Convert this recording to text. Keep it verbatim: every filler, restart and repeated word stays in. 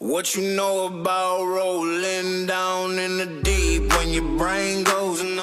What you know about rolling down in the deep when your brain goes numb?